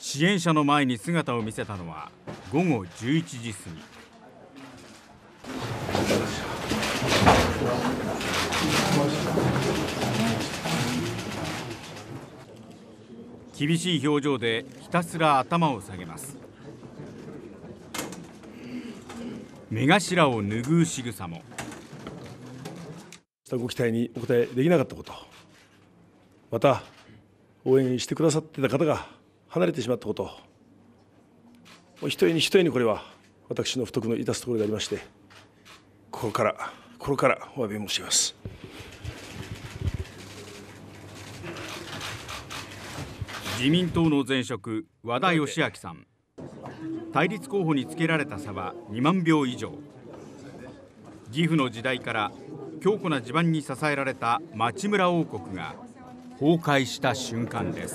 支援者の前に姿を見せたのは午後11時過ぎ。厳しい表情でひたすら頭を下げます。目頭を拭う仕草も。 ご期待にお応えできなかったこと、また応援してくださってた方が離れてしまったこと、ひとえにひとえにこれは私の不徳の致すところでありまして、心からお詫び申し上げます。 自民党の前職和田義明さん、対立候補につけられた差は2万票以上。義父の時代から強固な地盤に支えられた町村王国が崩壊した瞬間です。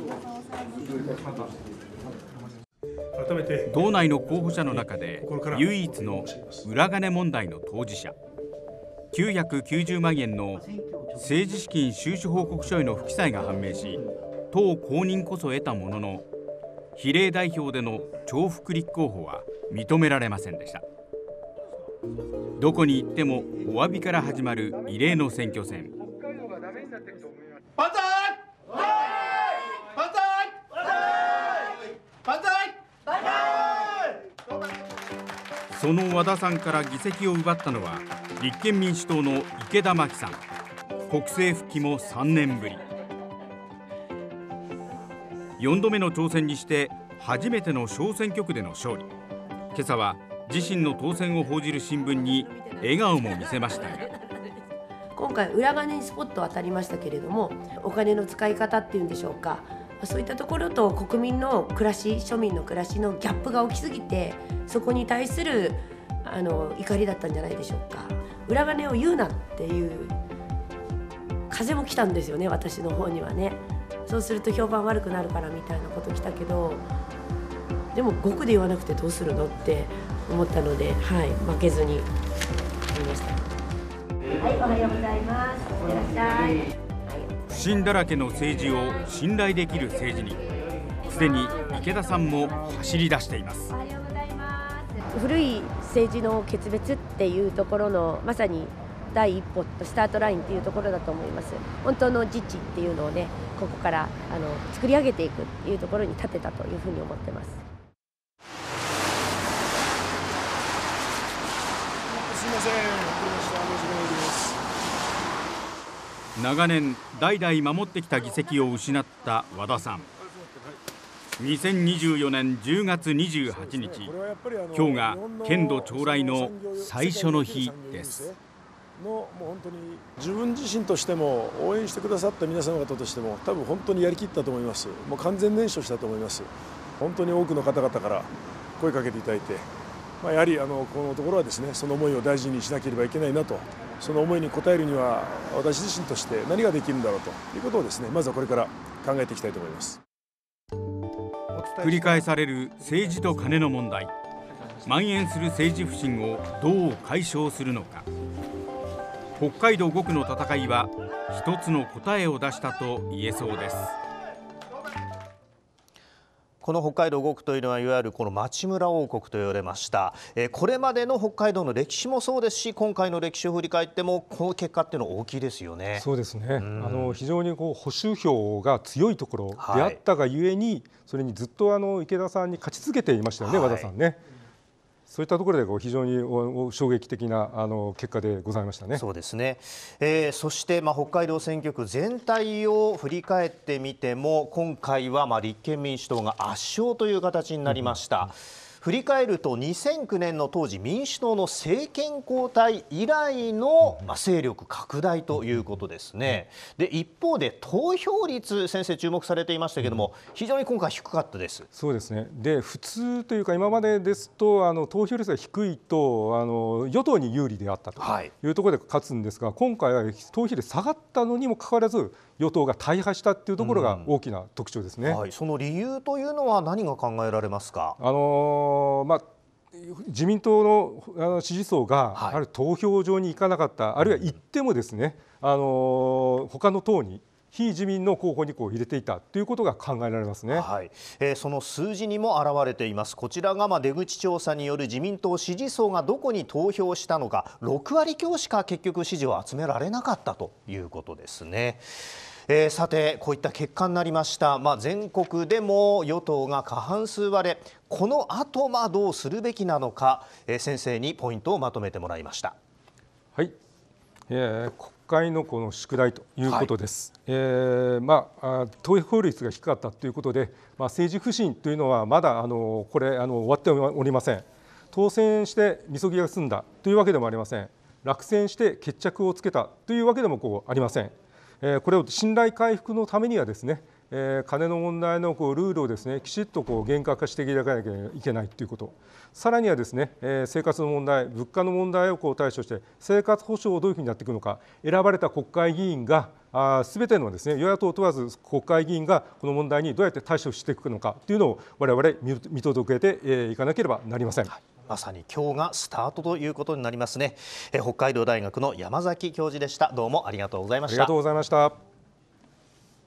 道内の候補者の中で唯一の裏金問題の当事者、990万円の政治資金収支報告書への不記載が判明し、党公認こそ得たものの、比例代表での重複立候補は認められませんでした。どこに行ってもお詫びから始まる異例の選挙戦。その和田さんから議席を奪ったのは立憲民主党の池田真紀さん。国政復帰も3年ぶり。4度目の挑戦にして初めての小選挙区での勝利。今朝は自身の当選を報じる新聞に笑顔も見せましたが、 今回裏金にスポット当たりましたけれども、お金の使い方っていうんでしょうか、そういったところと国民の暮らし、庶民の暮らしのギャップが大きすぎて、そこに対する怒りだったんじゃないでしょうか。裏金を言うなっていう風も来たんですよね、私の方にはね。そうすると評判悪くなるからみたいなこと来たけど、でも5区で言わなくてどうするのって思ったので、負けずに言いました。はい、おはようございます。いってらっしゃい。 不信だらけの政治を信頼できる政治に、すでに池田さんも走り出しています。 古い政治の決別っていうところのまさに第一歩とスタートラインっていうところだと思います。本当の自治っていうのをね、ここから作り上げていくっていうところに立てたというふうに思ってます。 すみません、 長年代々守ってきた議席を失った和田さん。2024年10月28日、今日が県土朝来の最初の日です。 もう本当に自分自身としても応援してくださった皆様方としても多分本当にやりきったと思います。もう完全燃焼したと思います。本当に多くの方々から声かけていただいて、やはりこのところはですね、その思いを大事にしなければいけないなと、その思いに応えるには私自身として何ができるんだろうということをですね、まずはこれから考えていきたいと思います。 繰り返される政治とカネの問題。蔓延する政治不信をどう解消するのか。北海道5区の戦いは一つの答えを出したと言えそうです。 この北海道5区というのはいわゆるこの町村王国と言われました。これまでの北海道の歴史もそうですし、今回の歴史を振り返ってもこの結果っていうのは大きいですよね。 そうですね。非常に保守票が強いところであったがゆえに、それにずっと池田さんに勝ち続けていましたよね、和田さんね。そういったところで非常に衝撃的な結果でございましたね。 そうですね。そして北海道選挙区全体を振り返ってみても、今回は立憲民主党が圧勝という形になりました。振り返ると2009年の当時民主党の政権交代以来の勢力拡大ということですね。で一方で投票率、先生注目されていましたけれども、非常に今回低かったです。 そうですね。で普通というか今までですと投票率が低いと与党に有利であったというところで勝つんですが、今回は投票率下がったのにもかかわらず与党が大敗したというところが大きな特徴ですね。 その理由というのは何が考えられますか。 自民党の支持層が投票場に行かなかった、あるいは行ってもですね、他の党に非自民の候補に入れていたということが考えられますね。 はい、その数字にも表れています。こちらが出口調査による自民党支持層がどこに投票したのか、6割強しか結局支持を集められなかったということですね。さて、こういった結果になりました。全国でも与党が過半数割れ、この後どうするべきなのか、先生にポイントをまとめてもらいました。 はい、国会のこの宿題ということです。投票率が低かったということで、政治不信というのはまだこれ終わっておりません。当選してみそぎが済んだというわけでもありません。落選して決着をつけたというわけでもありません。これを信頼回復のためにはですね、金の問題のルールをですね、きちっと厳格化していかなきゃいけないということ、さらにはですね、生活の問題、物価の問題を対処して生活保障をどういうふうになっていくのか、選ばれた国会議員がすべてのですね、与野党問わず国会議員がこの問題にどうやって対処していくのかというのを我々見届けていかなければなりません。 まさに今日がスタートということになりますね。北海道大学の山崎教授でした。どうもありがとうございました。 ありがとうございました。